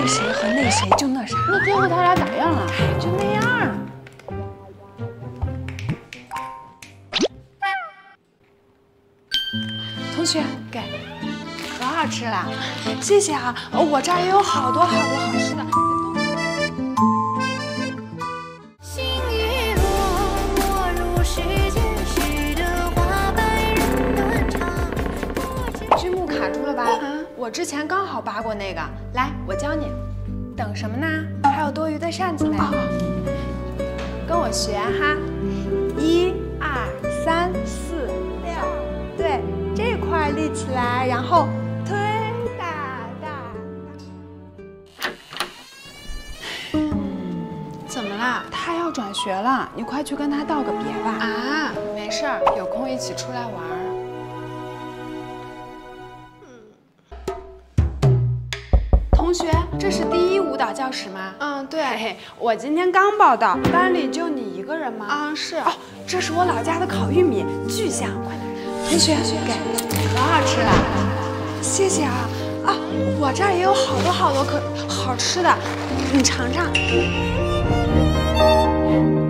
那谁和那谁就那啥。 那最后他俩咋样了？ 哎，就那样。同学，给，可好吃了，谢谢啊！我这儿也有好多好吃的。 剧目卡住了吧？我之前刚好扒过那个，来，我教你。等什么呢？还有多余的扇子嘞。跟我学哈，1、2、3、4、6，对，这块立起来，然后推大。怎么啦？他要转学了，你快去跟他道个别吧。啊，没事儿，有空一起出来玩儿。 同学，这是第1舞蹈教室吗？嗯，对。我今天刚报到，班里就你一个人吗？啊，是。哦，这是我老家的烤玉米，巨香，快拿。同学，给，可好吃了，谢谢啊。啊，我这儿也有好多可好吃的，你尝尝。